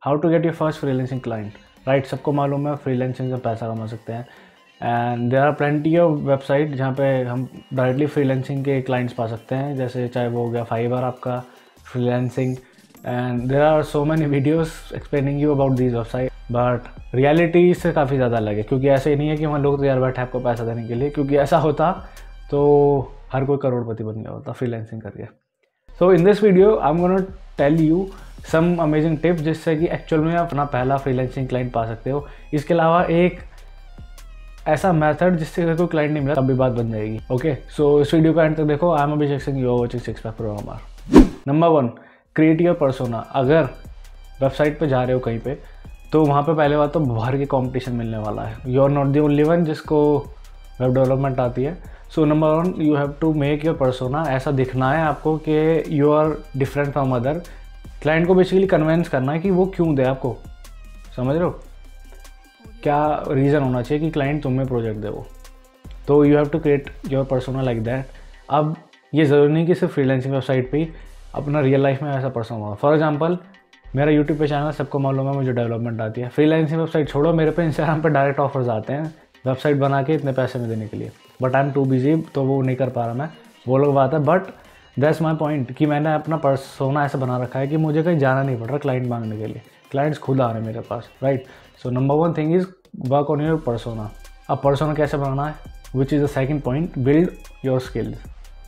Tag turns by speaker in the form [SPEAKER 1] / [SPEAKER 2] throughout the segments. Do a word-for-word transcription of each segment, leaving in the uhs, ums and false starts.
[SPEAKER 1] How to get your first freelancing client, right. सबको मालूम है फ्रीलांसिंग से पैसा कमा सकते हैं, and there are plenty of website जहाँ पे हम डायरेक्टली फ्रीलांसिंग के क्लाइंट्स पा सकते हैं, जैसे चाहे वो हो गया फाइवर आपका freelancing, and there are so many videos explaining you about these website, but reality से काफ़ी ज़्यादा अलग है, क्योंकि ऐसे ही नहीं है कि हम लोग तैयार बैठे आपको पैसा देने के लिए, क्योंकि ऐसा होता तो हर कोई करोड़पति बन गया होता फ्रीलांसिंग करके। So in this video I am gonna tell you some amazing tips जिससे कि एक्चुअल में आप अपना पहला फ्रीलांसिंग क्लाइंट पा सकते हो। इसके अलावा एक ऐसा मेथड जिससे अगर कोई क्लाइंट नहीं मिला तब भी बात बन जाएगी। ओके, सो इस वीडियो का एंड तक देखो। I am Abhishek Singh, you are watching six pack programmer. Number one, create your persona. अगर वेबसाइट पे जा रहे हो कहीं पे, तो वहाँ पे पहले बात तो बाहर की कंपटीशन मिलने वाला है। You are not the only one जिसको वेब डेवलपमेंट आती है। So number one, you have to make your persona. ऐसा दिखना है आपको कि you are different from other. Client को बेसिकली कन्विंस करना है कि वो क्यों दे आपको, समझ रहे हो, क्या रीज़न होना चाहिए कि क्लाइंट तुम्हें प्रोजेक्ट दे वो। तो you have to create your persona like that. अब ये ज़रूरी नहीं कि सिर्फ फ्रीलांसिंग वेबसाइट पे ही, अपना रियल लाइफ में ऐसा पर्सोना होगा। फॉर एग्जांपल, मेरा यूट्यूब पे चैनल सबको मालूम है मुझे डेवलपमेंट आती है। फ्रीलांसिंग वेबसाइट छोड़ो, मेरे पे इंस्टाग्राम पे डायरेक्ट ऑफर्स आते हैं वेबसाइट बना के इतने पैसे में देने के लिए, but I am too busy, तो वो नहीं कर पा रहा मैं, वो लोग बात है। बट दैट्स माई पॉइंट कि मैंने अपना पर्सोना ऐसा बना रखा है कि मुझे कहीं जाना नहीं पड़ रहा क्लाइंट मांगने के लिए, क्लाइंट्स खुद आ रहे हैं मेरे पास, right. So number one thing is work on your persona. अब पर्सोना कैसे बनाना है, which is the second point, build your skills.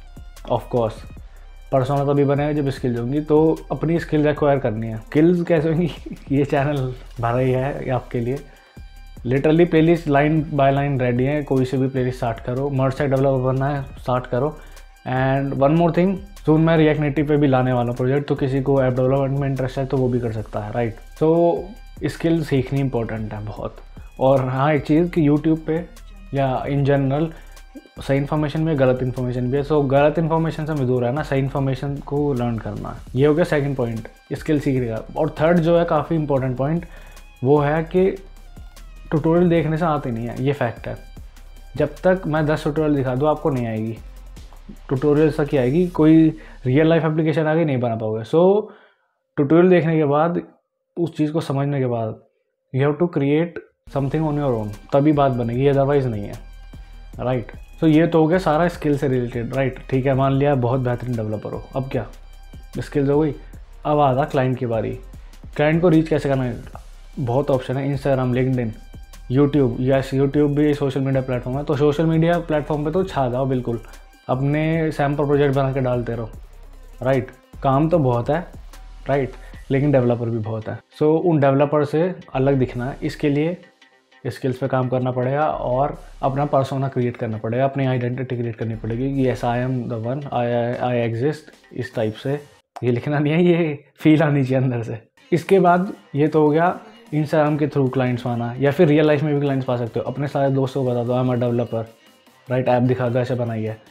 [SPEAKER 1] Of course persona तभी बनेगा जब स्किल्स होंगी, तो अपनी स्किल्स एक्वायर करनी है। स्किल्स कैसे होंगी ये चैनल भरा ही है आपके लिए। Literally playlist line by line ready है, कोई से भी प्लेलिस्ट स्टार्ट करो। मर्ज साइट डेवलपर बनना है, स्टार्ट करो। And one more thing, soon मैं रिएक्ट नेटिव पे भी लाने वाला हूँ प्रोजेक्ट, तो किसी को ऐप डेवलपमेंट में इंटरेस्ट है तो वो भी कर सकता है, राइट। सो स्किल सीखनी इंपॉर्टेंट है बहुत। और हाँ, एक चीज़ कि यूट्यूब पे या इन जनरल सही इन्फॉर्मेशन भी है, गलत इन्फॉर्मेशन भी है। सो गलत इन्फॉर्मेशन से हमें दूर रहना, सही इन्फॉर्मेशन को लर्न करना है। ये हो गया सेकंड पॉइंट, स्किल सीखने का। और थर्ड जो है काफ़ी इंपॉर्टेंट पॉइंट, वो है कि ट्यूटोरियल देखने से आती नहीं है, ये फैक्ट है। जब तक मैं दस ट्यूटोरियल दिखा दूँ आपको नहीं आएगी, ट्यूटोरियल तक ही आएगी, कोई रियल लाइफ एप्लीकेशन आगे नहीं बना पाओगे। सो ट्यूटोरियल देखने के बाद, उस चीज़ को समझने के बाद, you have to create something on your own, तभी बात बनेगी, अदरवाइज़ नहीं है, राइट। सो ये तो हो गया सारा स्किल से रिलेटेड, राइट। ठीक है, मान लिया बहुत बेहतरीन डेवलपर हो, अब क्या स्किल्स हो गई। अब आता क्लाइंट की बारी। क्लाइंट को रीच कैसे करना है, बहुत ऑप्शन है, Instagram, LinkedIn, YouTube. Yes, YouTube भी सोशल मीडिया प्लेटफॉर्म है, तो सोशल मीडिया प्लेटफॉर्म पे तो छा जाओ बिल्कुल, अपने सैम्पल प्रोजेक्ट बना के डालते रहो, राइट। काम तो बहुत है, राइट, लेकिन डेवलपर भी बहुत है। सो so, उन डेवलपर से अलग दिखना है, इसके लिए स्किल्स पे काम करना पड़ेगा और अपना पर्सोना क्रिएट करना पड़ेगा, अपनी आइडेंटिटी क्रिएट करनी पड़ेगी कि yes I am the one, I I exist, इस टाइप से। ये लिखना नहीं है, ये फील आनी चाहिए अंदर से। इसके बाद ये तो हो गया इंस्टाग्राम के थ्रू क्लाइंट्स पाना, या फिर रियल लाइफ में भी क्लाइंट्स पा सकते हो। अपने सारे दोस्तों को बता दो I am a developer, right, app दिखा दो ऐसे बनाई है।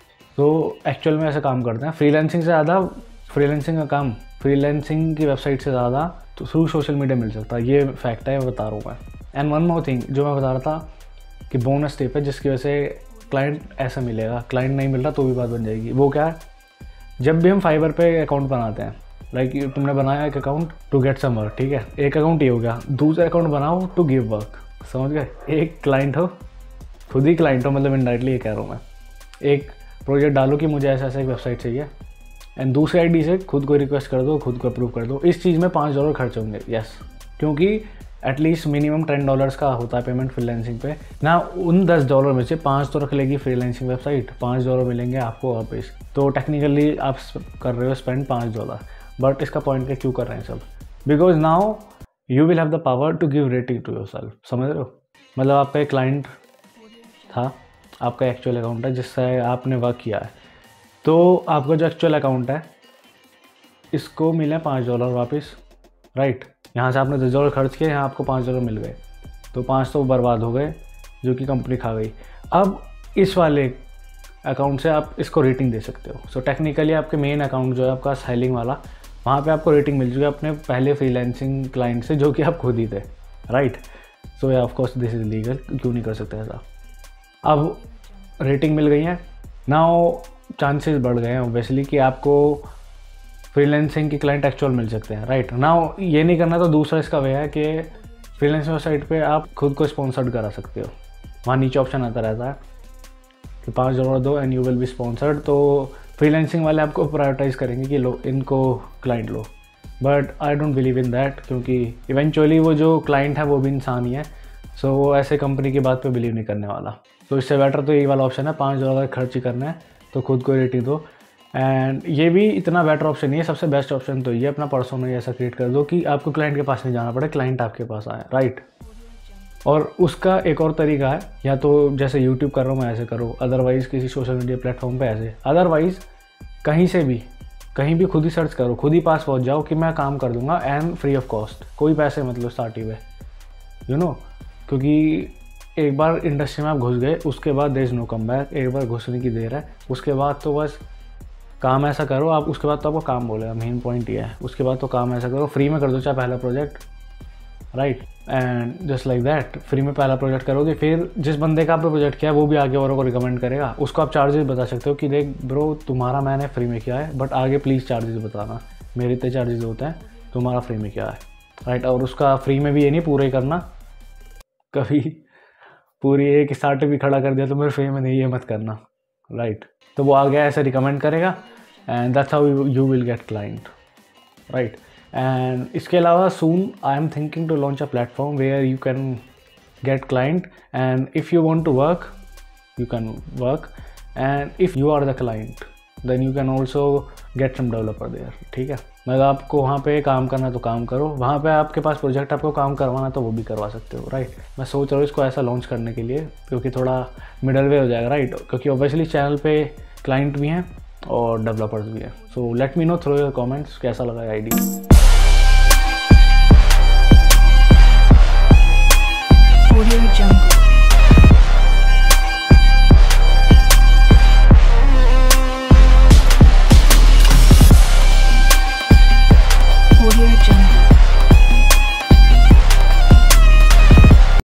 [SPEAKER 1] तो एक्चुअल में ऐसे काम करते हैं। फ्रीलांसिंग से ज़्यादा, फ्रीलांसिंग का काम फ्रीलांसिंग की वेबसाइट से ज़्यादा तो थ्रू सोशल मीडिया मिल सकता है, ये फैक्ट है, बता रहा हूँ मैं। एंड वन मोर थिंग जो मैं बता रहा था कि बोनस टिप है जिसकी वजह से क्लाइंट ऐसा मिलेगा, क्लाइंट नहीं मिल रहा तो भी बात बन जाएगी। वो क्या है, जब भी हम फाइवर पे अकाउंट बनाते हैं, लाइक तुमने बनाया एक account to get some work, ठीक है, एक अकाउंट ये हो गया। दूसरा अकाउंट बनाओ टू गिव वर्क, समझ गए। एक क्लाइंट हो, खुद ही क्लाइंट हो, मतलब इनडायरेक्टली ये कह रहा हूँ मैं। एक प्रोजेक्ट डालो कि मुझे ऐसा ऐसा एक वेबसाइट चाहिए, एंड दूसरी आईडी से खुद को रिक्वेस्ट कर दो, खुद को अप्रूव कर दो। इस चीज़ में पाँच डॉलर खर्च होंगे, यस, क्योंकि एटलीस्ट मिनिमम टेन डॉलर्स का होता है पेमेंट फ्रीलांसिंग पे ना। उन दस डॉलर में से पाँच तो रख लेगी फ्रीलांसिंग वेबसाइट, पाँच डॉलर मिलेंगे आपको वापस। तो टेक्निकली आप कर रहे हो स्पेंड पाँच डॉलर, बट इसका पॉइंट क्या क्यों कर रहे हैं सब, because now you will have the power to give rating to your self, समझ रहे हो। मतलब आपका एक क्लाइंट था, आपका एक्चुअल अकाउंट है जिससे आपने वर्क किया है, तो आपका जो एक्चुअल अकाउंट है इसको मिले पाँच डॉलर वापस, राइट। यहाँ से आपने दस डॉलर खर्च किए, यहाँ आपको पाँच डॉलर मिल गए, तो पाँच तो बर्बाद हो गए जो कि कंपनी खा गई। अब इस वाले अकाउंट से आप इसको रेटिंग दे सकते हो। सो टेक्निकली आपके मेन अकाउंट जो है आपका सेलिंग वाला, वहाँ पे आपको रेटिंग मिल चुकी है अपने पहले फ्रीलांसिंग क्लाइंट से जो कि आप खुद ही थे, राइट। सो या of course this is legal, क्यों नहीं कर सकते ऐसा। अब रेटिंग मिल गई है, नाउ चांसेस बढ़ गए हैं ऑब्वियसली कि आपको फ्रीलांसिंग की क्लाइंट एक्चुअल मिल सकते हैं, राइट। नाउ ये नहीं करना तो दूसरा इसका वे है कि फ्रीलांसिंग वेबसाइट पे आप खुद को स्पॉन्सर्ड करा सकते हो। वहाँ नीचे ऑप्शन आता रहता है कि पाँच डॉलर दो and you will be sponsored. तो फ्रीलांसिंग वाले आपको प्रायोरिटाइज करेंगे कि लो इनको क्लाइंट लो, but I don't believe in that, क्योंकि इवेंचुअली वो जो क्लाइंट है वो भी इंसान ही है। सो so, वो ऐसे कंपनी की बात पे बिलीव नहीं करने वाला। तो इससे बेटर तो यही वाला ऑप्शन है, पाँच डॉलर खर्च ही करना है तो खुद को रेटिंग दो। एंड ये भी इतना बेटर ऑप्शन नहीं है, सबसे बेस्ट ऑप्शन तो ये अपना पर्सोना ऐसा क्रिएट कर दो कि आपको क्लाइंट के पास नहीं जाना पड़े, क्लाइंट आपके पास आए, राइट। और उसका एक और तरीका है, या तो जैसे यूट्यूब कर रहा हूँ मैं ऐसे करो, अदरवाइज़ किसी सोशल मीडिया प्लेटफॉर्म पे ऐसे, अदरवाइज़ कहीं से भी कहीं भी खुद ही सर्च करो, खुद ही पास पहुँच जाओ कि मैं काम कर दूंगा एंड फ्री ऑफ कॉस्ट, कोई पैसे मतलब स्टार्टिंग में, यू नो। क्योंकि एक बार इंडस्ट्री में आप घुस गए उसके बाद there is no come back, एक बार घुसने की देर है, उसके बाद तो बस काम ऐसा करो आप, उसके बाद तो आपको काम बोलेगा, मेन पॉइंट ये है। उसके बाद तो काम ऐसा करो, फ्री में कर दो चाहे पहला project, right. And just like that free में पहला प्रोजेक्ट करोगे, फिर जिस बंदे का आपने प्रोजेक्ट किया है वो भी आगे औरों को रिकमेंड करेगा, उसको आप चार्जेस बता सकते हो कि देख ब्रो तुम्हारा मैंने फ्री में किया है, बट आगे प्लीज़ चार्जेस बताना, मेरे इतने चार्जेस होते हैं, तुम्हारा फ्री में किया है, राइट। और उसका फ्री में भी ये नहीं पूरा ही करना, कभी पूरी एक स्टार्टअप भी खड़ा कर दिया तो मेरे फ्री में नहीं, ये मत करना, राइट। तो वो आगे ऐसे रिकमेंड करेगा and that's how you will get client, right. And इसके अलावा soon I am thinking to launch a platform where you can get client and if you want to work you can work and if you are the client then you can also get some developer there, ठीक है। मतलब आपको वहाँ पे काम करना तो काम करो, वहाँ पे आपके पास प्रोजेक्ट आपको काम करवाना तो वो भी करवा सकते हो, राइट। मैं सोच रहा हूँ इसको ऐसा लॉन्च करने के लिए, क्योंकि थोड़ा मिडल वे हो जाएगा, राइट। क्योंकि ऑब्वियसली चैनल पे क्लाइंट भी हैं और डेवलपर्स भी हैं। So let me know through your comments कैसा लगा idea.
[SPEAKER 2] Audio Jungle. Audio Jungle.